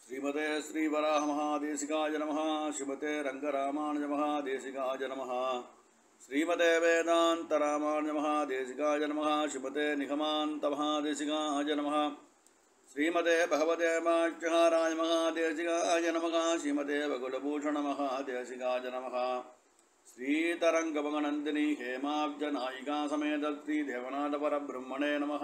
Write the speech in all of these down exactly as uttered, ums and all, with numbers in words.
श्रीमते श्रीवराहमहादेशिकाय नमः। श्रीमते रंगरामानुज महादेशिकाय नमः। श्रीमते वेदांतरामानुज महादेशिकाय नमः। श्रीमते निगमान्त महादेशिकाय नमः। श्रीमते भगवते माच्यहाराय महादेशिकाय नमः। श्रीमते वकुलभूषण महादेशिकाय नमः। श्रीतरंगमगनंदिनी हेमाब्जनायिका समेत श्री देवनाथ परब्रह्मणे नमः।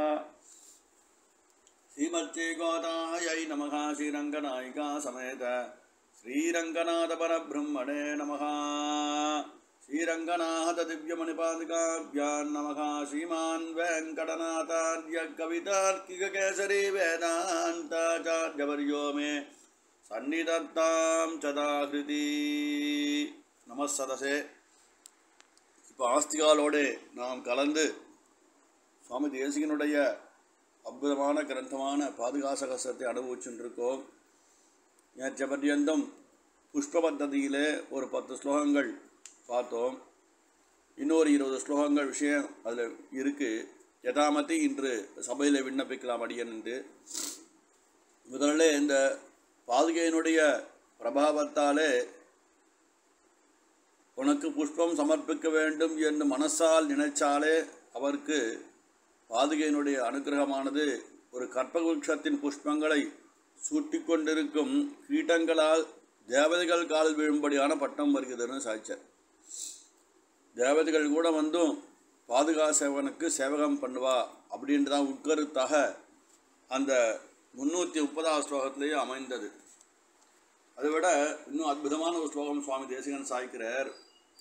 श्रीमच्चे गोदायै नमः। श्रीरंगनायिका समेत श्रीरंगनाथ परब्रह्मणे नमः। श्रीरंगनाथ दिव्यमणिपादिकाभ्यां नमः। श्रीमान् वेंकटनाथार्य कवितार्किककेसरी वेदान्ताचार्यवर्यो मे सन्निधत्तां सदाकृति। நமஸ்ததசே. இப்போ ஆஸ்திகாலோடு நாம் கலந்து சுவாமி தேசிகனுடைய அற்புதமான கிரந்தமான பாதுகாசகசத்தை அனுபவிச்சுருக்கோம். நேற்ற பர்யந்தம் புஷ்ப பத்ததியிலே ஒரு பத்து ஸ்லோகங்கள் பார்த்தோம். இன்னொரு இருபது ஸ்லோகங்கள் விஷயம் அதில் இருக்குது. யதாமதி இன்று சபையில் விண்ணப்பிக்கலாம் அடியன் என்று. முதல்ல இந்த பாதுகையினுடைய பிரபாவத்தாலே உனக்கு புஷ்பம் சமர்ப்பிக்க வேண்டும் என்று மனசால் நினைச்சாலே அவருக்கு பாதுகையினுடைய அனுகிரகமானது ஒரு கற்பகுட்சத்தின் புஷ்பங்களை சூட்டி கொண்டிருக்கும் கீட்டங்களால் தேவதைகள் கால் விழும்படியான பட்டம் வருகிறதுன்னு சாய்ச்சார். தேவதைகள் கூட வந்தும் பாதுகா சேவனுக்கு சேவகம் பண்ணுவா அப்படின்றதான் உட்கருத்தாக அந்த முன்னூற்றி முப்பதாவது ஸ்லோகத்திலேயே அமைந்தது. அதை விட இன்னும் அற்புதமான ஒரு ஸ்லோகம் சுவாமி தேசிகன் சாய்க்கிறார்.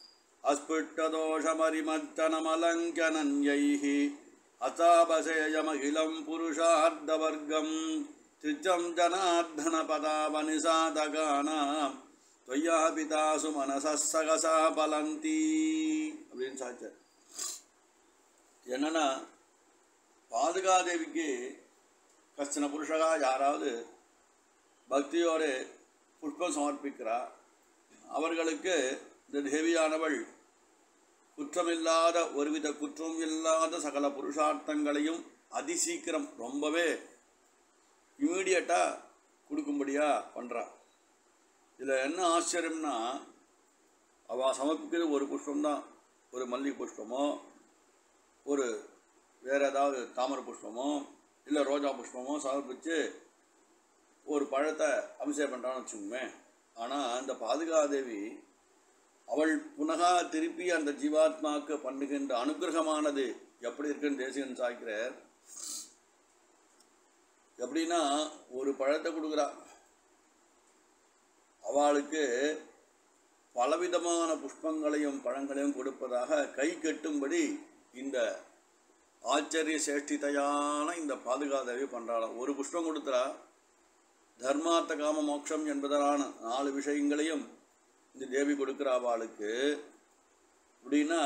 அஸ்புட்டதோஷமரிமத்தனமலங்கனன்யைஹி அசாபசேயமகிலம் புருஷார்த்தவர்க்கம் திச்சம் ஜனார்தன பதாபனிசாதகானாம் தொய்யாபிதாசு மனசசகசா பலந்தி அப்படின்னு சாச்சார். என்னன்னா, பாதுகாதேவிக்கு கஷ்டன புருஷகா யாராவது பக்தியோடு புஷ்பம் சமர்ப்பிக்கிறா, அவர்களுக்கு இந்த தேவியானவள் குற்றமில்லாத ஒருவித குற்றம் இல்லாத சகல புருஷார்த்தங்களையும் அதிசீக்கிரம் ரொம்பவே இமீடியட்டாக கொடுக்கும்படியாக பண்ணுறா. இதில் என்ன ஆச்சரியம்னா, அவள் சமர்ப்பிக்கிறது ஒரு புஷ்பம்தான். ஒரு மல்லிகை புஷ்பமோ ஒரு வேறு ஏதாவது தாமரை புஷ்பமோ இல்லை ரோஜா புஷ்பமோ சமர்ப்பித்து ஒரு பழத்தை அபிஷேகம் பண்ணுறான்னு வச்சுக்கோமே. ஆனால் அந்த பாதுகாதேவி அவள் புனகா திருப்பி அந்த ஜீவாத்மாவுக்கு பண்ணுகின்ற அனுகிரகமானது எப்படி இருக்குன்னு தேசிகன் சாய்க்கிறார். எப்படின்னா, ஒரு பழத்தை கொடுக்குறா, அவளுக்கு பலவிதமான புஷ்பங்களையும் பழங்களையும் கொடுப்பதாக கை கட்டும்படி இந்த ஆச்சரிய சேஷ்டிதையான இந்த பாதுகாதேவி பண்ணுறாளாம். ஒரு புஷ்பம் கொடுத்துறா, தர்மார்த்த காம மோட்சம் என்பதான நாலு விஷயங்களையும் இந்த தேவி கொடுக்குற அவளுக்கு. அப்படின்னா,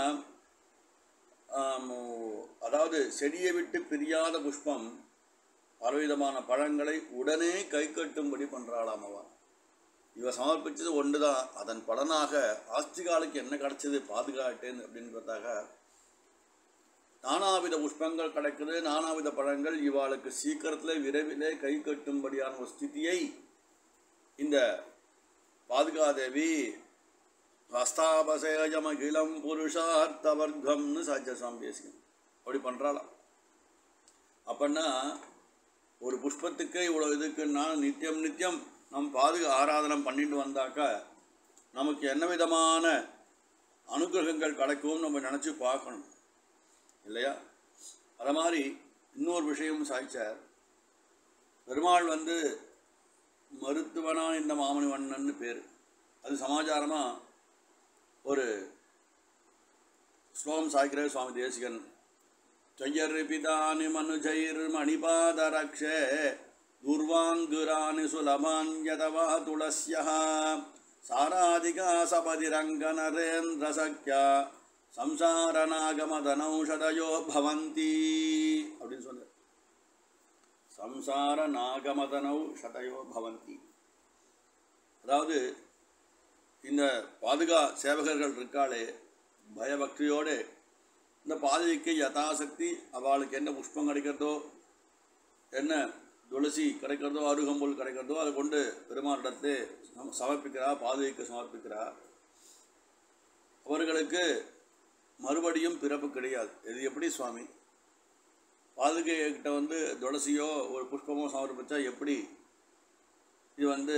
அதாவது செடியை விட்டு பிரியாத புஷ்பம் பலவிதமான பழங்களை உடனே கை கட்டும்படி பண்ணுறாளாம் அவள். இவ சமர்ப்பித்தது ஒன்று தான். அதன் பலனாக ஆஸ்திகாலுக்கு என்ன கிடச்சிது பாதுகாட்டேன்னு அப்படின்னு பார்த்தாக, நானாவித புஷ்பங்கள் கிடைக்குது, நானாவித பழங்கள் இவாளுக்கு சீக்கிரத்தில் விரைவிலே கை கட்டும்படியான ஒரு ஸ்திதியை இந்த பாதுகாதேவி ஹஸ்தாபசேயமகிலம் புருஷார்த்தவர்க்கம்னு சாட்சிய சுவாமி பேசுங்க அப்படி பண்ணுறாளாம். அப்படின்னா ஒரு புஷ்பத்துக்கு இவ்வளோ இதுக்குன்னா நித்தியம் நித்தியம் நம் பாதுகா ஆராதனம் பண்ணிட்டு வந்தாக்கா நமக்கு என்ன விதமான அனுகிரகங்கள் கிடைக்கும்னு நம்ம நினச்சி பார்க்கணும் இல்லையா? அதை மாதிரி இன்னொரு விஷயம் சாய்ச்சார். பெருமாள் வந்து மருத்துவனான் இந்த மாமணிவண்ணன்னு பேர். அது சமாச்சாரமாக ஒரு ஸ்லோகம் சாய்க்கிறார் சுவாமி தேசிகன். ஜயர்பிதானி மனுஜைர் மணிபாதரக்ஷே துர்வாங்குராணி சுலபான்யதவா துளஸ்யா சாராதிகா சபதிரங்கநரேந்திர சக்யா சம்சாரநாகமதனௌஷதயோ பவந்தி அப்படின்னு சொன்னார். சம்சார நாகமதனௌஷதயோ பவந்தி. அதாவது இந்த பாதுகா சேவகர்கள் இருக்காளே, பயபக்தியோடு இந்த பாதுகைக்கு யதாசக்தி அவளுக்கு என்ன புஷ்பம் கிடைக்கிறதோ, என்ன துளசி கிடைக்கிறதோ அருகம்புல் கிடைக்கிறதோ அதை கொண்டு பெருமாளிடத்து சமர்ப்பிக்கிறா, பாதுகைக்கு சமர்ப்பிக்கிறா. அவர்களுக்கு மறுபடியும் பிறப்பு கிடையாது. இது எப்படி சுவாமி? பாதுகைகிட்ட வந்து துளசியோ ஒரு புஷ்பமோ சமர்ப்பித்தா எப்படி இது வந்து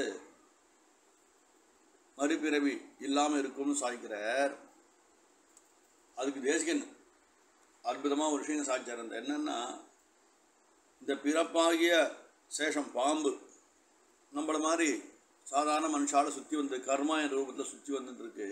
மறுபிறவி இல்லாமல் இருக்கும்னு சாய்க்கிறார். அதுக்கு தேசிகன் அற்புதமாக ஒரு விஷயம் சாய்ச்சார். அந்த என்னென்னா, இந்த பிறப்பாகிய சேஷம் பாம்பு நம்மள மாதிரி சாதாரண மனுஷால் சுற்றி வந்து கர்மா என்ற ரூபத்தில் சுற்றி வந்துட்டுருக்கு.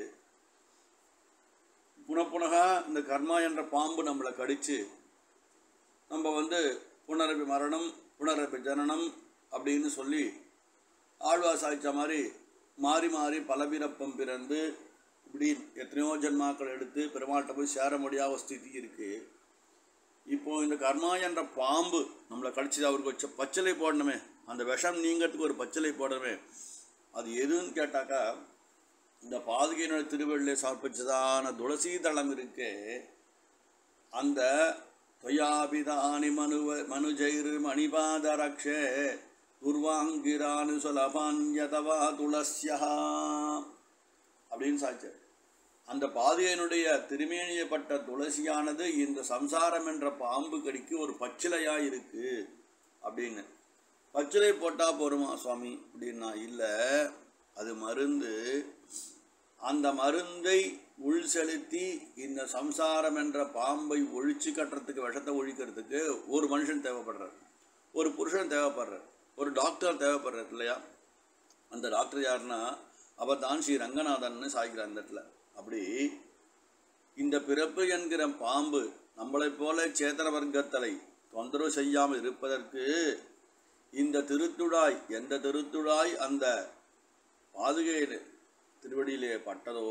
புனப்புனகா இந்த கர்மா என்ற பாம்பு நம்மளை கடித்து நம்ம வந்து புனரபி மரணம் புனரபி ஜனனம் அப்படின்னு சொல்லி ஆழ்வா சாய்ச்ச மாதிரி மாறி மாறி பல பிறப்பம் பிறந்து இப்படி எத்தனையோ ஜென்மாக்கள் எடுத்து பெருமாள்கிட்ட போய் சேர முடியாத ஸ்திதி இருக்குது. இப்போது இந்த கர்மா என்ற பாம்பு நம்மளை கடிச்சது, அவருக்கு வச்ச பச்சளை போடணுமே, அந்த விஷம் நீங்கிறதுக்கு ஒரு பச்சளை போடணுமே. அது எதுன்னு கேட்டாக்கா, இந்த பாதுகையினுடைய திருவள்ளியை சமர்ப்பிச்சதான துளசி தளம் இருக்கே, அந்த தொயாபிதானி மனுவ மனுஜைரு மணிபாதரக்ஷே துர்வாங்கிரானு சுலபான்யதவா துளசியா அப்படின்னு சாய்ச்சார். அந்த பாதுகையினுடைய திருமேனியப்பட்ட துளசியானது இந்த சம்சாரம் என்ற பாம்பு கடிக்கு ஒரு பச்சிலையாக இருக்குது அப்படின்னு. பச்சிலை போட்டால் போருமா சுவாமி அப்படின்னா, இல்லை, அது மருந்து. அந்த மருந்தை உள் செலுத்தி இந்த சம்சாரம் என்ற பாம்பை ஒழிச்சு கட்டுறதுக்கு, விஷத்தை ஒழிக்கிறதுக்கு ஒரு மனுஷன் தேவைப்படுறார், ஒரு புருஷன் தேவைப்படுறார், ஒரு டாக்டர் தேவைப்படுறார் இல்லையா? அந்த டாக்டர் யாருன்னா அவர் தான் ஸ்ரீ ரங்கநாதன் சாய்க்கிறார் அந்த இடத்துல. அப்படி இந்த பிறப்பு என்கிற பாம்பு நம்மளைப் போல சேத்தன வர்க்கத்தலை தொந்தரவு செய்யாமல் இருப்பதற்கு இந்த திருத்துழாய், எந்த திருத்துழாய் அந்த பாதுகையில் திருவடியிலே பட்டதோ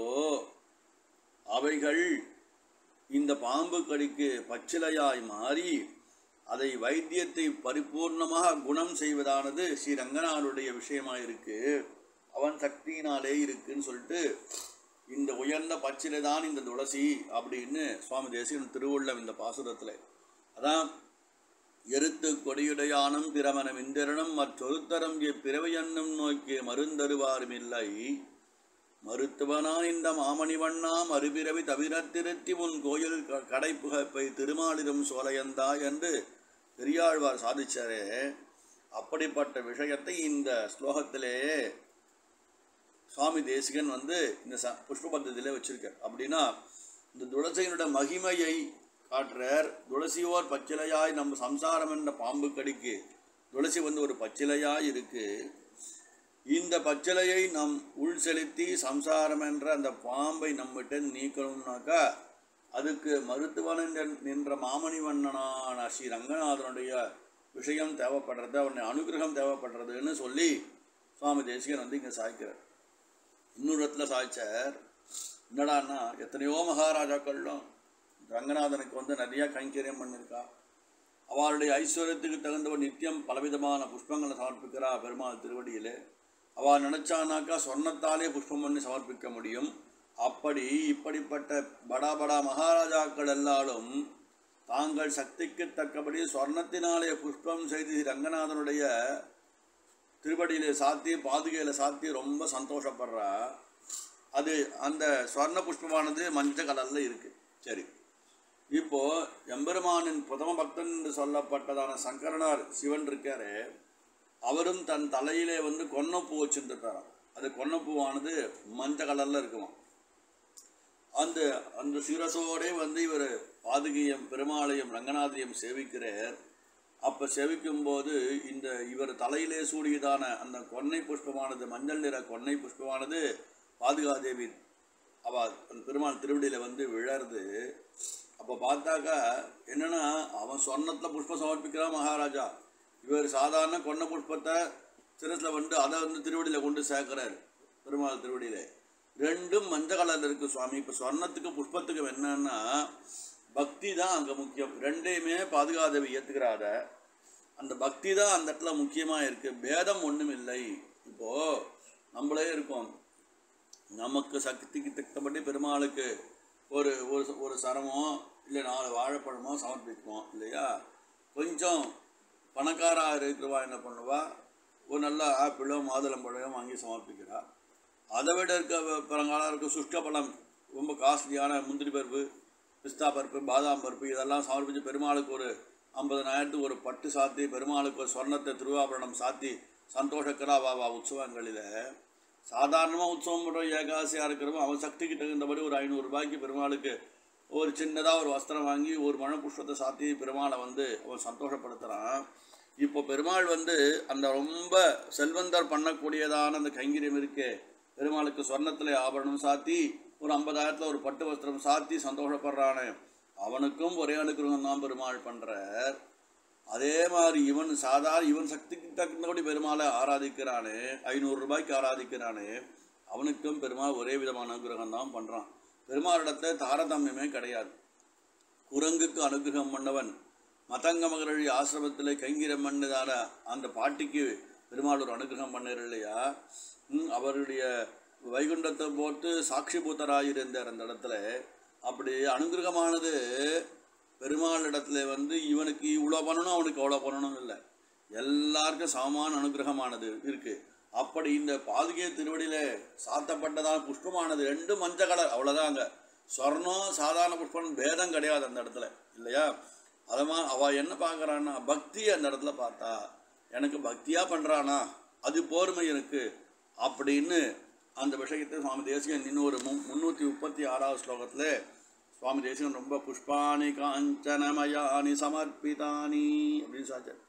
அவைகள் இந்த பாம்பு கடிக்கு பச்சிலையாய் மாறி அதை வைத்தியத்தை பரிபூர்ணமாக குணம் செய்வதானது ஸ்ரீ ரங்கநாதனுடைய விஷயமாக இருக்குது, அவன் சக்தியினாலே இருக்குன்னு சொல்லிட்டு இந்த உயர்ந்த பச்சிலை தான் இந்த துளசி அப்படின்னு சுவாமி தேசிகன் திருவுள்ளம் இந்த பாசுரத்தில். அதான் எருத்து கொடியுடையானும் பிரமணம் இந்திரனும் மற்றொருத்தரம் எப்பிறவையன்னும் நோக்கி மருந்தருவாரும் இல்லை மருத்துவனான் இந்த மாமணிவண்ணா மறுபிறவி தவிர திருத்தி உன் கோயில் கடைப்புகப்பை திருமாலிரும் சோலையந்தா என்று பெரியாழ்வார் சாதிச்சாரே. அப்படிப்பட்ட விஷயத்தை இந்த ஸ்லோகத்திலே சுவாமி தேசிகன் வந்து இந்த ச புஷ்ப பத்தத்திலே வச்சிருக்கார். அப்படின்னா இந்த துளசியினுடைய மகிமையை காட்டுறார். துளசியோர் பச்சிலையாய் நம்ம சம்சாரம் என்ற பாம்பு கடிக்கு துளசி வந்து ஒரு பச்சிலையாய் இருக்கு. இந்த பச்சிலையை நம் உள் செலுத்தி சம்சாரம் என்ற அந்த பாம்பை நம்மகிட்ட நீக்கணும்னாக்கா அதுக்கு மருத்துவன் நின்ற மாமணிவண்ணனான ஸ்ரீ ரங்கநாதனுடைய விஷயம் தேவைப்படுறது, அவனுடைய அனுகிரகம் தேவைப்படுறதுன்னு சொல்லி சுவாமி தேசிகன் வந்து இங்கே சாய்க்கிறார். இன்னொரு இடத்துல சாய்ச்சார். என்னடான்னா, எத்தனையோ மகாராஜாக்களும் ரங்கநாதனுக்கு வந்து நிறையா கைங்கரியம் பண்ணியிருக்கா. அவளுடைய ஐஸ்வர்யத்துக்கு தகுந்தவர் நித்தியம் பலவிதமான புஷ்பங்களை சமர்ப்பிக்கிறா பெருமாள் திருவடியில். அவள் நினச்சானாக்கா சொர்ணத்தாலே புஷ்பம் பண்ணி சமர்ப்பிக்க முடியும். அப்படி இப்படிப்பட்ட படா படா மகாராஜாக்கள் எல்லாரும் தாங்கள் சக்திக்கு தக்கபடி சொர்ணத்தினாலே புஷ்பம் செய்து ரங்கநாதனுடைய திருவடியிலே சாத்தி பாதுகையில் சாத்தி ரொம்ப சந்தோஷப்படுறா. அது அந்த ஸ்வர்ண புஷ்பமானது மஞ்சள் கலரில் இருக்குது. சரி, இப்போது எம்பெருமானின் பிரதம பக்தன் என்று சொல்லப்பட்டதான சங்கரனார் சிவன் இருக்காரு, அவரும் தன் தலையிலே வந்து கொன்னப்பூ வச்சுருந்துட்டாராம். அது கொன்னப்பூவானது மஞ்சள் கலரில் இருக்குமா. அந்த அந்த சிரசோடே வந்து இவர் பாதுகையும் பெருமாளையும் ரங்கநாதையும் சேவிக்கிறார். அப்போ சேவிக்கும்போது இந்த இவர் தலையிலே சூடியதான அந்த கொன்னை புஷ்பமானது, மஞ்சள் நிற கொன்னை புஷ்பமானது பாதுகாதேவி அவள் அந்த பெருமாள் திருவடியில் வந்து விழருது. அப்போ பார்த்தாக்கா என்னென்னா, அவன் சொர்ணத்தில் புஷ்பம் சமர்ப்பிக்கிறான் மகாராஜா, இவர் சாதாரண கொன்னை புஷ்பத்தை சிரசில் வந்து அதை வந்து திருவடியில் கொண்டு சேர்க்கிறார் பெருமாள் திருவடியில். ரெண்டும் மஞ்சள் கலரில் இருக்குது சுவாமி. இப்போ சொர்ணத்துக்கு புஷ்பத்துக்கு என்னன்னா பக்தி தான் அங்கே முக்கியம். ரெண்டையுமே பாதுகாதேவி ஏற்றுக்கிறாத அந்த பக்தி தான் அந்த இடத்துல முக்கியமாக இருக்குது. பேதம் ஒன்றும் இல்லை. இப்போது நம்மளே இருக்கோம், நமக்கு சக்திக்கு தக்கபடி பெருமாளுக்கு ஒரு ஒரு சரமோ இல்லை நாலு வாழைப்பழமோ சமர்ப்பிக்குவோம் இல்லையா. கொஞ்சம் பணக்காராக இருக்கிறவா என்ன பண்ணுவா, ஒரு நல்ல ஆப்பிளோ மாதுளம்பழமோ வாங்கி சமர்ப்பிக்கிறா. அதை விட இருக்க பழங்காலம் இருக்க சுஷ்ட பழம், ரொம்ப காஸ்ட்லியான முந்திரி பருப்பு, பிஸ்தா பருப்பு, பாதாம் பருப்பு இதெல்லாம் சமர்ப்பித்து பெருமாளுக்கு ஒரு ஐம்பதனாயிரத்துக்கு ஒரு பட்டு சாத்தி, பெருமாளுக்கு ஒரு சொர்ணத்தை திருவாபரணம் சாத்தி சந்தோஷக்கரா வா வா உற்சவங்களில் சாதாரணமாக உற்சவம் பண்ணுற ஏகாசியாக இருக்கிறவங்க அவன் சக்திக்கு தகுந்தபடி ஒரு ஐநூறுரூபாய்க்கு பெருமாளுக்கு ஒரு சின்னதாக ஒரு வஸ்திரம் வாங்கி ஒரு மழை புஷ்பத்தை சாத்தி பெருமாளை வந்து அவன் சந்தோஷப்படுத்துகிறான். இப்போ பெருமாள் வந்து அந்த ரொம்ப செல்வந்தர் பண்ணக்கூடியதான அந்த கைங்கரியம் இருக்கே, பெருமாளுக்கு சொர்ணத்தில் ஆபரணம் சாத்தி ஒரு ஐம்பதாயிரத்தில் ஒரு பட்டு வஸ்திரம் சாத்தி சந்தோஷப்படுறானே, அவனுக்கும் ஒரே அனுக்கிரகம் தான் பெருமாள் பண்ணுறார். அதே மாதிரி இவன் சாதாரண இவன் சக்திக்கு தகுந்தபடி பெருமாளை ஆராதிக்கிறானே, ஐநூறு ரூபாய்க்கு ஆராதிக்கிறானே, அவனுக்கும் பெருமாள் ஒரே விதமான அனுகிரகம் தான் பண்ணுறான். பெருமாளிடத்துல தாரதமியமே கிடையாது. குரங்குக்கு அனுகிரகம் பண்ணவன் மதங்க மகரழி ஆசிரமத்தில் கைங்கிரம் பண்ணதான அந்த பாட்டிக்கு பெருமாள் ஒரு அனுகிரகம் பண்ணார் இல்லையா. அவருடைய வைகுண்டத்தை போட்டு சாட்சி பூத்தராயிருந்தார் அந்த இடத்துல. அப்படி அனுகிரகமானது பெருமாள் இடத்துல வந்து இவனுக்கு இவ்வளோ பண்ணணும் அவனுக்கு அவ்வளோ பண்ணணும் இல்லை, எல்லாருக்கும் சமமான அனுகிரகமானது இருக்குது. அப்படி இந்த பாதுகை திருவடியில் சாத்தப்பட்டதான புஷ்பமானது ரெண்டு மஞ்சள் கலர், அவ்வளோதாங்க. சொர்ணம் சாதாரண புஷ்பம் பேதம் கிடையாது அந்த இடத்துல இல்லையா. அதமா அவள் என்ன பார்க்குறான்னா பக்தி அந்த இடத்துல பார்த்தா, எனக்கு பக்தியாக பண்ணுறானா அது போர்மை எனக்கு அப்படின்னு அந்த விஷயத்தை சுவாமி தேசிகன் இன்னொரு மு முந்நூற்றி முப்பத்தி ஆறாவது ஸ்லோகத்தில் சுவாமி தேசிகன் ரொம்ப புஷ்பாணி காஞ்சனமயானி சமர்ப்பிதானி அப்படின்னு சாச்சார்.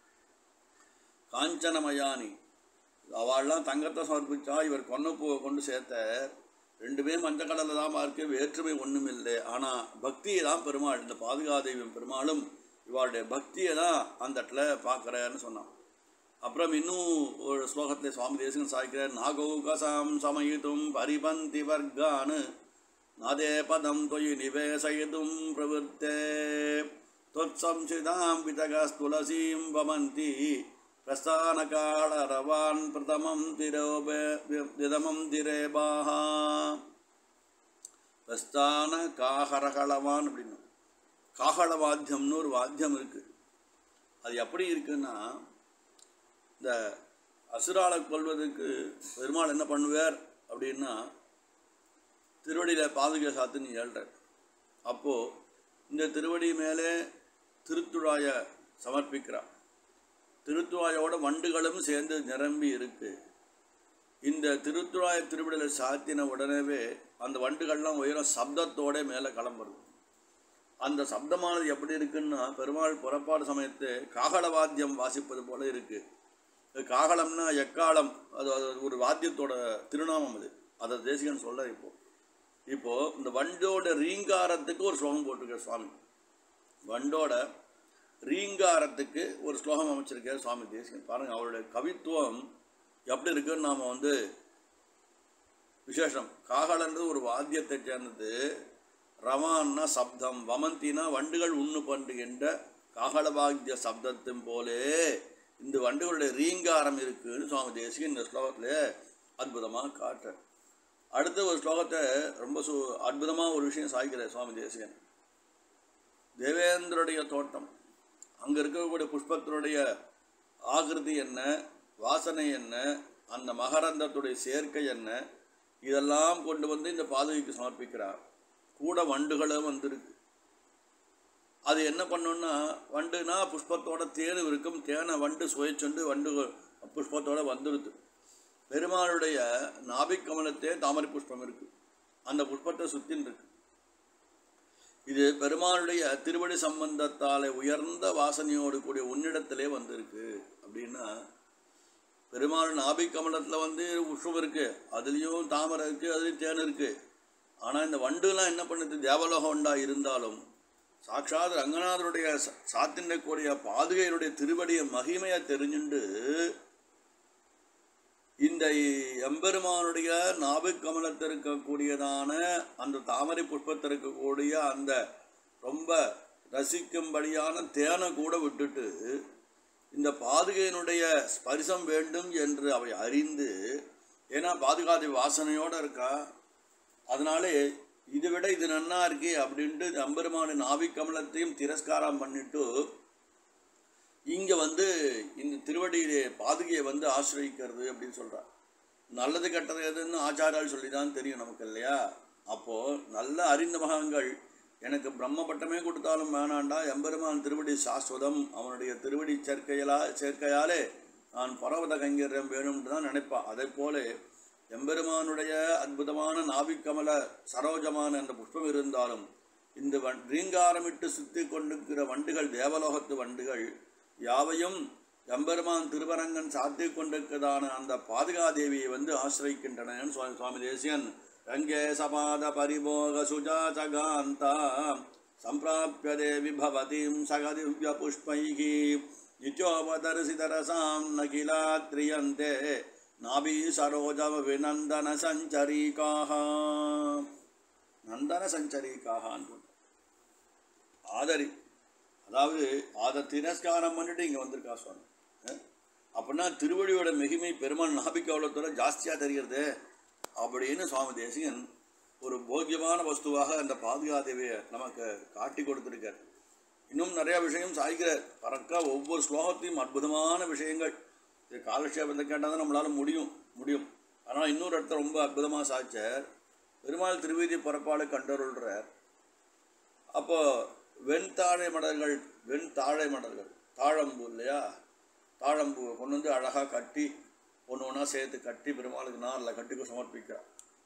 காஞ்சனமயானி அவள்லாம் தங்கத்தை சமர்ப்பிச்சா, இவர் கொன்னப்பூவை கொண்டு சேர்த்த ரெண்டுமே மஞ்சள் கடலில் தான் இருக்கு, வேற்றுமை ஒன்றும் இல்லை. ஆனால் பக்தியை தான் பெருமாள், இந்த பாதுகாதெய்வம் பெருமாளும் இவளுடைய பக்தியை தான் அந்த இடத்துல பார்க்குறேன்னு சொன்னான். அப்புறம் இன்னும் ஒரு ஸ்லோகத்தில் சுவாமி தேசிகன் சாய்க்கிறார். நாகௌகசாம் சமயித்தும் பரிபந்தி வர்கான் நாதே பதம் தொயி நிவேசயிதும் பிரவருத்தே தொற்சம்சிதாம் விதகஸ்துலசீம் வமந்தி பிரஸ்தானகாளரவான் பிரதமம் திரோபே விதமம் திரேபாஹா. பிரஸ்தான காஹரகளவான் அப்படின்னு காஹள வாத்தியம்னு ஒரு வாத்தியம் இருக்குது. அது எப்படி இருக்குன்னா, இந்த அசுராலை கொள்வதற்கு பெருமாள் என்ன பண்ணுவார் அப்படின்னா, திருவடியில் பாதுகை சாத்துன்னு ஏழ்றார். அப்போது இந்த திருவடி மேலே திருத்துழாயை சமர்ப்பிக்கிறார். திருத்துழாயோட வண்டுகளும் சேர்ந்து நிரம்பி இருக்குது. இந்த திருத்துழாய திருவடியில் சாத்தின உடனேவே அந்த வண்டுகள்லாம் உயரம் சப்தத்தோடு மேலே கிளம்புறது. அந்த சப்தமானது எப்படி இருக்குன்னா, பெருமாள் புறப்பாடு சமயத்து காகள வாத்தியம் வாசிப்பது போல இருக்குது. காகளம்னா எக்காலம், அது ஒரு வாத்தியத்தோட திருநாமம். அது அதை தேசிகன் சொல்ல. இப்போது இப்போது இந்த வண்டோட ரீங்காரத்துக்கு ஒரு ஸ்லோகம் போட்டிருக்கார் சுவாமி. வண்டோட ரீங்காரத்துக்கு ஒரு ஸ்லோகம் அமைச்சிருக்கார் சுவாமி தேசிகன். பாருங்கள் அவருடைய கவித்துவம் எப்படி இருக்குன்னு நாம் வந்து விசேஷம். காகளன்றது ஒரு வாத்தியத்தை சேர்ந்தது. ரவான்னா சப்தம், வமந்தினா வண்டுகள் உண்ணு பண்ணுகின்ற காகளவாத்திய சப்தத்தின் போலே இந்த வண்டுகளுடைய ரீங்காரம் இருக்குன்னு சுவாமி தேசிகன் இந்த ஸ்லோகத்தில் அற்புதமாக காட்டுற. அடுத்த ஒரு ஸ்லோகத்தை ரொம்ப சு அற்புதமாக ஒரு விஷயம் சாய்க்கிறார் சுவாமி தேசிகன். தேவேந்திரனுடைய தோட்டம், அங்கே இருக்கக்கூடிய புஷ்பத்தினுடைய ஆகிருதி என்ன, வாசனை என்ன, அந்த மகரந்தத்துடைய சேர்க்கை என்ன, இதெல்லாம் கொண்டு வந்து இந்த பாதுகைக்கு சமர்ப்பிக்கிறார். கூட வண்டுகளும் வந்திருக்கு. அது என்ன பண்ணுன்னா, வண்டுனா புஷ்பத்தோட தேன் இருக்கும், தேனை வண்டு சுவைச்சொண்டு வண்டு புஷ்பத்தோடு வந்துடுது. பெருமாளுடைய நாபிக்கமலத்தே தாமரை புஷ்பம் இருக்குது, அந்த புஷ்பத்தை சுற்றின்னு இருக்கு. இது பெருமாளுடைய திருவடி சம்பந்தத்தால் உயர்ந்த வாசனையோடு கூடிய உன்னிடத்திலே வந்திருக்கு. அப்படின்னா பெருமாள் நாபிக்கமலத்தில் வந்து புஷ்பம் இருக்குது, அதுலேயும் தாமரை இருக்குது, அதுலேயும் தேன் இருக்குது. ஆனால் இந்த வண்டுலாம் என்ன பண்ணுது, தேவலோகம் வண்டா இருந்தாலும் சாட்சாத் ரங்கநாதருடைய சாத்தின்கூடிய பாதுகையினுடைய திருவடிய மகிமையை தெரிஞ்சுண்டு இந்த எம்பெருமானுடைய நாபிக்கமலத்திற்கக்கூடியதான அந்த தாமரை புஷ்பத்திற்கக்கூடிய அந்த ரொம்ப ரசிக்கும்படியான தேனை கூட விட்டுட்டு இந்த பாதுகையினுடைய ஸ்பரிசம் வேண்டும் என்று அவை அறிந்து, ஏன்னா பாதுகாதி வாசனையோடு இருக்கா, அதனாலே இதை விட இது நன்னா இருக்கே அப்படின்ட்டு எம்பெருமானின் நாபிக்கமலத்தையும் திரஸ்காரம் பண்ணிட்டு இங்கே வந்து இந்த திருவடியிலே பாதுகையை வந்து ஆசிரியிக்கிறது அப்படின்னு சொல்கிறார். நல்லது கெட்டது எதுன்னு ஆச்சாரால் சொல்லி தான் தெரியும் நமக்கு இல்லையா? அப்போது நல்ல அறிந்த மகான்கள் எனக்கு பிரம்ம பட்டமே கொடுத்தாலும் வேணாண்டா, எம்பெருமான் திருவடி சாஸ்வதம், அவனுடைய திருவடி சேர்க்கையலா சேர்க்கையாலே நான் பரவத கைங்கரியம் வேணும்னு தான் நினைப்பான். அதே போல எம்பெருமானுடைய அற்புதமான நாபிக்கமல சரோஜமான அந்த புஷ்பம் இருந்தாலும் இந்த வண் ரீங்காரமிட்டு சுற்றி கொண்டிருக்கிற வண்டுகள், தேவலோகத்து வண்டுகள் யாவையும் எம்பெருமான் திருவரங்கன் சாத்தி கொண்டிருக்கிறதான அந்த பாதுகாதேவியை வந்து ஆசிரியிக்கின்றன. சுவாமி சுவாமி தேசியன் ரங்கே சபாத பரிபோக சுஜாச்சகாந்தா சம்பிராப்ய தேவி பவதீம் சகதிவ்ய புஷ்பைகி நித்யோபதர்சிதரசாம் நகிலாத்ரியந்தே நாபி சரோஜவ விநந்தன சஞ்சரீகாஹ. நந்தன சஞ்சரீகாஹான்னு ஆதரி, அதாவது அதை திரஸ்காரம் பண்ணிட்டு இங்கே வந்திருக்கா சுவாமி. அப்படின்னா திருவடியோட மிகுமை பெருமாள் நாபிக்காவளத்தோட ஜாஸ்தியாக தெரிகிறது அப்படின்னு சுவாமி தேசிகன் ஒரு போக்கியமான வஸ்துவாக அந்த பாதுகாதேவியை நமக்கு காட்டி கொடுத்துருக்கார். இன்னும் நிறையா விஷயம் சாய்க்கிறார். பறக்கா ஒவ்வொரு ஸ்லோகத்தையும் அற்புதமான விஷயங்கள். இது காலக்ஷேபத்தை கேட்டால் தான் நம்மளால் முடியும் முடியும் ஆனால் இன்னொரு இடத்த ரொம்ப அற்புதமாக சாய்ச்சார். பெருமாள் திருவீதி பரப்பாடு கண்டருள்றார். அப்போ வெண் தாழை மடல்கள், வெண் தாழை மடல்கள், தாழம்பூ இல்லையா, தாழம்பூவை கொண்டு வந்து அழகாக கட்டி ஒன்று ஒன்றா சேர்த்து கட்டி பெருமாளுக்கு நாரில் கட்டிக்கு சமர்ப்பிக்கிறார்.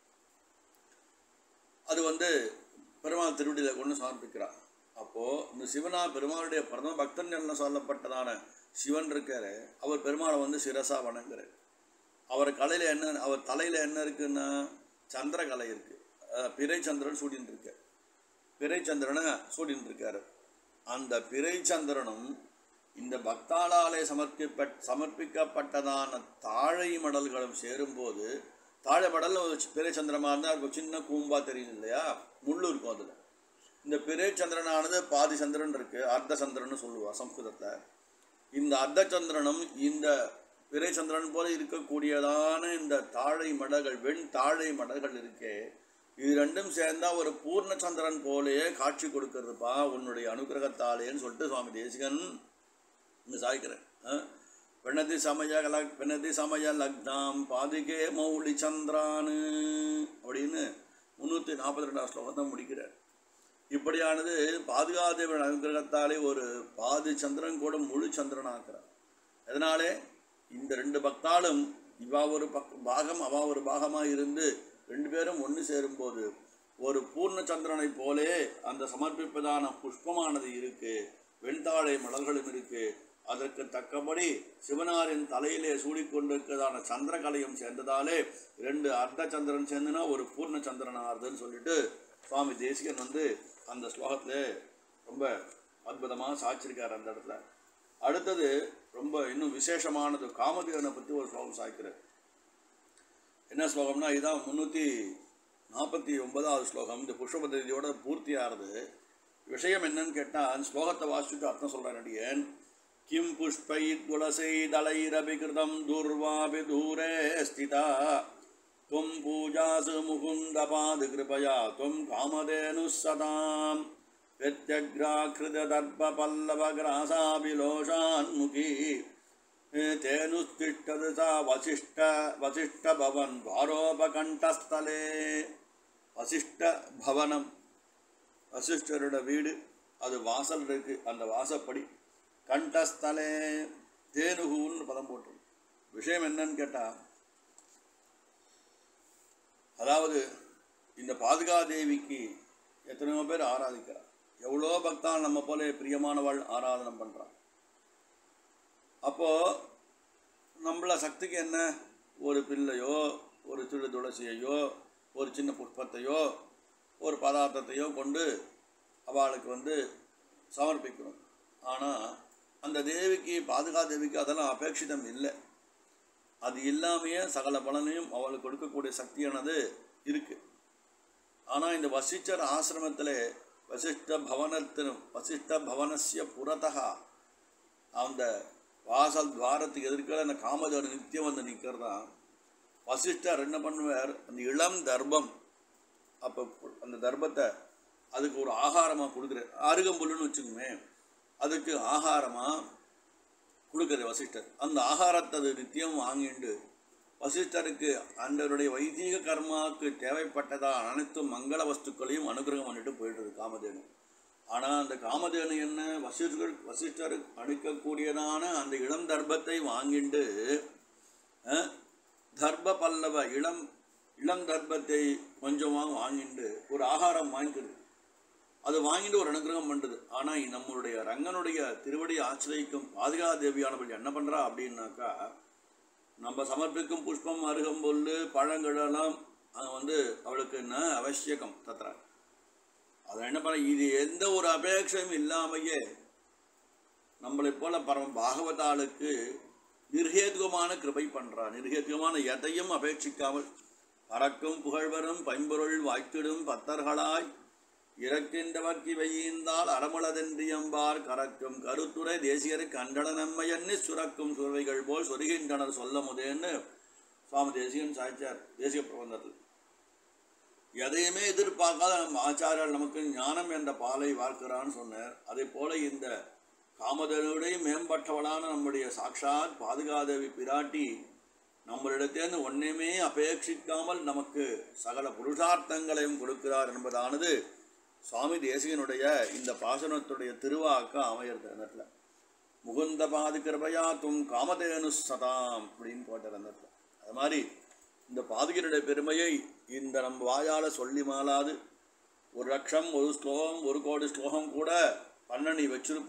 அது வந்து பெருமாள் திருவடியில் கொண்டு சமர்ப்பிக்கிறார். அப்போது இந்த சிவனா பெருமாளுடைய பிரதம பக்தன் என்ன சொல்லப்பட்டதான சிவன் இருக்கார், அவர் பெருமாளை வந்து சிரசா வணங்குறார். அவர் கலையில் என்ன, அவர் தலையில் என்ன இருக்குன்னா சந்திரகலை இருக்குது, பிறை சந்திரன் சூடின்னு இருக்க, பிறை சந்திரனை சூடின்னு இருக்கார். அந்த பிறை சந்திரனும் இந்த பக்தாளாலே சமர்ப்பிப்ப சமர்ப்பிக்கப்பட்டதான தாழை மடல்களும் சேரும்போது, தாழை மடல் ஒரு பிறை சந்திரமாக இருந்தால் அதுக்கு சின்ன கூம்பா தெரியும் இல்லையா, முள்ளு இருக்கும் அதில். இந்த பிறை சந்திரனானது பாதி சந்திரன் இருக்குது, அர்த்த சந்திரன்னு சொல்லுவாள் சம்ஸ்கிருதத்தில். இந்த அர்த்த சந்திரனும் இந்த பிறை சந்திரன் போல இருக்கக்கூடியதான இந்த தாழை மடல்கள், வெண் தாழை மடல்கள் இருக்கே, இது ரெண்டும் சேர்ந்தால் ஒரு பூர்ண சந்திரன் போலேயே காட்சி கொடுக்கறதுப்பா உன்னுடைய அனுகிரகத்தாலேன்னு சொல்லிட்டு சுவாமி தேசிகன் இங்கே சாய்க்கிறேன். பெண்ணதி சமய லக் பெண்ணதி சமய லக்னாம் பாதிகே மௌலி சந்திரானு அப்படின்னு முந்நூற்றி நாற்பத்தி ரெண்டாம் ஸ்லோகத்தை முடிக்கிறார். இப்படியானது பாதுகாதேவன் அனுகிரகத்தாலே ஒரு பாதி சந்திரன் கூட முழு சந்திரன் ஆக்குறார். அதனாலே இந்த ரெண்டு பக்தாலும் இவா ஒரு பக் பாகம் அவா ஒரு பாகமாக இருந்து ரெண்டு பேரும் ஒன்று சேரும்போது ஒரு பூர்ண சந்திரனை போலே அந்த சமர்ப்பிப்பதான புஷ்பமானது இருக்குது, வெண்தாழை மலர்களும் இருக்குது. அதற்கு தக்கபடி சிவனாரின் தலையிலே சூடிக்கொண்டிருக்கிறதான சந்திரகலையும் சேர்ந்ததாலே ரெண்டு அர்த்த சந்திரன் சேர்ந்துனா ஒரு பூர்ண சந்திரன் ஆறுதுன்னு சொல்லிட்டு சுவாமி தேசிகன் வந்து அந்த ஸ்லோகத்தில் ரொம்ப அற்புதமாக சாய்ச்சிருக்கார் அந்த இடத்துல. அடுத்தது ரொம்ப இன்னும் விசேஷமானது, காமதேவனை பற்றி ஒரு ஸ்லோகம் சாய்க்கிறார். என்ன ஸ்லோகம்னா இதுதான் முந்நூற்றி நாற்பத்தி ஒன்பதாவது ஸ்லோகம். இந்த புஷ்பபதியோட பூர்த்தி ஆறுது. விஷயம் என்னன்னு கேட்டால் அந்த ஸ்லோகத்தை வாசிச்சுட்டு அர்த்தம் சொல்கிறேன் அடியேன். கிம் புஷ்பை துளசை தளைரபிகிருதம் துர்வாபி தூரே ஸ்திதா துவம் பூஜாசு முகுந்த பாது கிருபயா துவம் காமதேனு சதாம் பிரத்யக்ராகிருத தர்ப பல்லவ கிராசாபிலோஷான்முகி தேனுஸ்திஷ்டது சா வசிஷ்ட வசிஷ்ட பவன் துவாரோபகண்டஸ்தலே. வசிஷ்ட பவனம், வசிஷ்டரோட வீடு, அது வாசல் இருக்குது, அந்த வாசப்படி. கண்டஸ்தலே தேனுகுன்னு பதம் போட்டு. விஷயம் என்னன்னு கேட்டால், அதாவது இந்த பாதுகாதேவிக்கு எத்தனையோ பேர் ஆராதிக்கிறார். எவ்வளோ பக்தான் நம்ம போல பிரியமானவள் ஆராதனம் பண்ணுறான். அப்போது நம்மள சக்திக்கு என்ன, ஒரு பிள்ளையோ ஒரு சிறு துளசியையோ ஒரு சின்ன புஷ்பத்தையோ ஒரு பதார்த்தத்தையோ கொண்டு அவளுக்கு வந்து சமர்ப்பிக்கணும். ஆனால் அந்த தேவிக்கு பாதுகாதேவிக்கு அதெல்லாம் அபேட்சிதம் இல்லை. அது இல்லாமையே சகல பலனையும் அவளுக்கு கொடுக்கக்கூடிய சக்தியானது இருக்குது. ஆனால் இந்த வசிஷ்டர் ஆசிரமத்தில் வசிஷ்ட பவனத்தின் வசிஷ்ட பவனசிய புறத்தகா அந்த வாசல் துவாரத்துக்கு எதிர்க்கிற அந்த காமதேவன் நித்தியம் வந்து நிற்கிறதான். வசிஷ்டர் என்ன பண்ணுவார், அந்த இளம் தர்பம், அப்போ அந்த தர்பத்தை அதுக்கு ஒரு ஆகாரமாக கொடுக்குறார். அருகம்புல்லுன்னு வச்சுக்கோமே, அதுக்கு ஆகாரமாக கொடுக்குறது வசிஷ்டர். அந்த ஆகாரத்தை அது நித்தியம் வாங்கிண்டு வசிஷ்டருக்கு அந்தருடைய வைதீக கர்மாவுக்கு தேவைப்பட்டதாக அனைத்து மங்கள வஸ்துக்களையும் அனுகிரகம் பண்ணிட்டு போயிடுறது காமதேனு. ஆனால் அந்த காமதேனு என்ன வசிஷ்டர் வசிஷ்டர் அளிக்கக்கூடியதான அந்த இளம் தர்ப்பத்தை வாங்கிண்டு தர்ப்ப பல்லவ இளம் இளம் தர்ப்பத்தை கொஞ்சமாக வாங்கிண்டு ஒரு ஆகாரம் வாங்கிக்கிறது. அது வாங்கிட்டு ஒரு அனுகிரகம் பண்ணுறது. ஆனால் நம்மளுடைய ரங்கனுடைய திருவடி ஆசிரியக்கும் பாதுகா தேவியானவள் என்ன பண்ணுறா அப்படின்னாக்கா, நம்ம சமர்ப்பிக்கும் புஷ்பம் அருகம்புல் பழங்களெல்லாம் வந்து அவளுக்கு என்ன அவசியகம் தத்துற. அதை என்ன பண்ண, இது எந்த ஒரு அபேட்சையும் இல்லாமையே நம்மளை போல பரம பாகவதாளுக்கு நிர்ஹேதுகமான கிருபை பண்ணுறா. நிர்ஹேதுகமான எதையும் அபேட்சிக்காமல் பறக்கும் புகழ்வரும் பைம்பொருள் வாய்த்திடும் பத்தர்களாய் இறக்கின்றவர்க்கு வையீந்தால் அறமுளதென்றியம்பார் கறக்கும் கருத்துரை தேசியரை கண்டன நம்மையன்னி சுரக்கும் சுரவைகள் போல் சொருகின்றனர் சொல்ல முதேன்னு சுவாமி தேசிகன் சாய்ச்சார் தேசிய பிரபந்தத்தில். எதையுமே எதிர்பார்க்காத நம்ம ஆச்சாரியர் நமக்கு ஞானம் என்ற பாலை வார்க்கிறான்னு சொன்னார். அதே போல இந்த காமதனுடைய மேம்பட்டவளான நம்முடைய சாட்சாத் பாதுகாதேவி பிராட்டி நம்மளிடத்தேர்ந்து ஒன்றுமே அபேட்சிக்காமல் நமக்கு சகல புருஷார்த்தங்களையும் கொடுக்கிறார் என்பதானது சுவாமி தேசிகனுடைய இந்த பாசனத்துடைய திருவாக்க அமையிறது. அந்த இடத்துல முகுந்த பாதி கிருபையா தும் காமதேனு சதாம் அப்படின்னு போட்டார் அந்த இடத்துல. அது மாதிரி இந்த பாதுகையினுடைய பெருமையை இந்த நம்ம வாயால் சொல்லி மாளாது ஒரு லட்சம் ஒரு ஸ்லோகம் ஒரு கோடி ஸ்லோகம் கூட பண்ண நீ வச்சிருப்ப.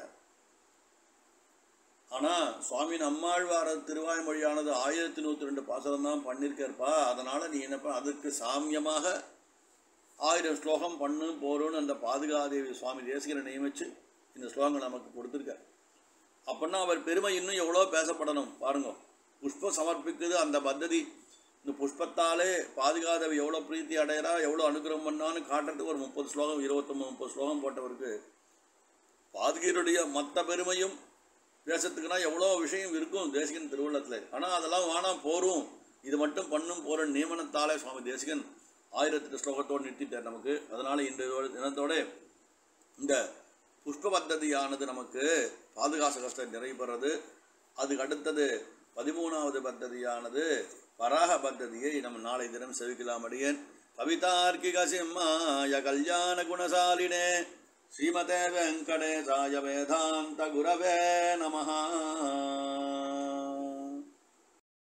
ஆனால் சுவாமி நம்மாழ்வார திருவாய்மொழியானது ஆயிரத்தி நூற்றி ரெண்டு பாசனம் தான் பண்ணியிருக்கேற்பா. அதனால் நீ என்னப்பா அதுக்கு சாமியமாக ஆயிரம் ஸ்லோகம் பண்ணு போகிறோன்னு அந்த பாதுகாதேவி சுவாமி தேசிகரை நியமித்து இந்த ஸ்லோகங்கள் நமக்கு கொடுத்துருக்க. அப்படின்னா அவர் பெருமை இன்னும் எவ்வளோ பேசப்படணும் பாருங்க. புஷ்பம் சமர்ப்பிக்குது அந்த பத்ததி. இந்த புஷ்பத்தாலே பாதுகாதேவி எவ்வளோ பிரீத்தி அடையிறா, எவ்வளோ அனுகிரகம் பண்ணான்னு காட்டுறதுக்கு ஒரு முப்பது ஸ்லோகம் இருபத்தொம்பது முப்பது ஸ்லோகம் போட்டவருக்கு பாதுகையருடைய மற்ற பெருமையும் பேசத்துக்குன்னா எவ்வளோ விஷயம் இருக்கும் தேசிகன் திருவுள்ளத்தில். ஆனால் அதெல்லாம் வானம் போரும், இது மட்டும் பண்ணும் போகிற நியமனத்தாலே சுவாமி தேசிகன் ஆயிரத்தெட்டு ஸ்லோகத்தோடு நிறுத்திட்டார் நமக்கு. அதனால் இந்த தினத்தோட இந்த புஷ்ப பத்ததியானது நமக்கு பாதுகாச கஷ்டம் நிறைவேறது. அதுக்கு அடுத்தது பதிமூணாவது பத்ததியானது வராக பத்ததியை நம்ம நாளை தினம் செவிக்கலாம். அடியேன் கவிதார்க்கிக சிம்மாய கல்யாண குணசாலினே ஸ்ரீமதே வெங்கடேசாய வேதாந்த குரவே நமஹ.